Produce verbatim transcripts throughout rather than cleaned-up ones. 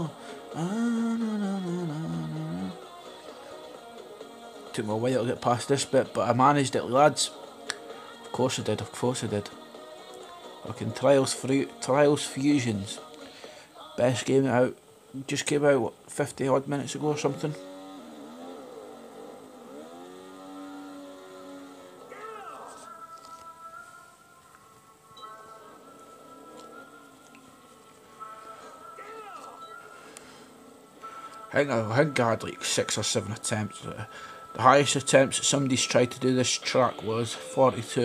no. Ah, na, na, na, na, na. Took me a while to get past this bit, but I managed it, lads. Of course I did, of course I did. Fucking Trials, Fru Trials Fusions. Best game out. Just came out, what, fifty odd minutes ago or something. I think I, I think I had like six or seven attempts. Uh, the highest attempts that somebody's tried to do this track was forty-two.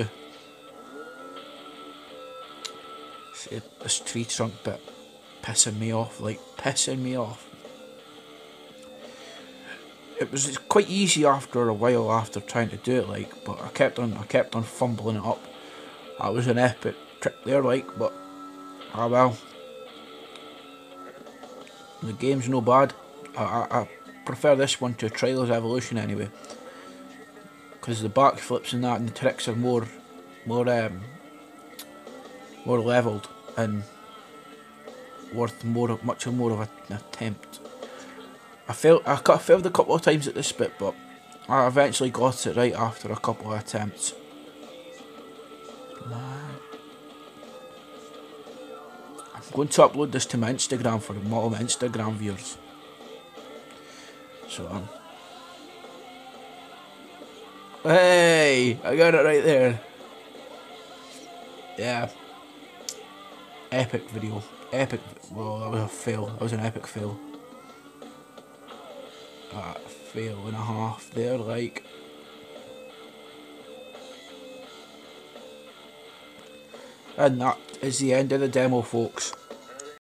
See, this tree trunk bit pissing me off, like pissing me off. It was quite easy after a while after trying to do it, like, but I kept on, I kept on fumbling it up. That was an epic trick there, like, but ah well. The game's no bad. I, I, I prefer this one to Trials Evolution anyway, because the backflips and that and the tricks are more, more, um, more levelled and worth more, much more of an attempt. I failed. I failed a couple of times at this bit, but I eventually got it right after a couple of attempts. I'm going to upload this to my Instagram for all my Instagram viewers. So um, hey, I got it right there. Yeah, epic video, epic. Well, that was a fail. That was an epic fail. Uh, fail and a half there, like. And that is the end of the demo, folks.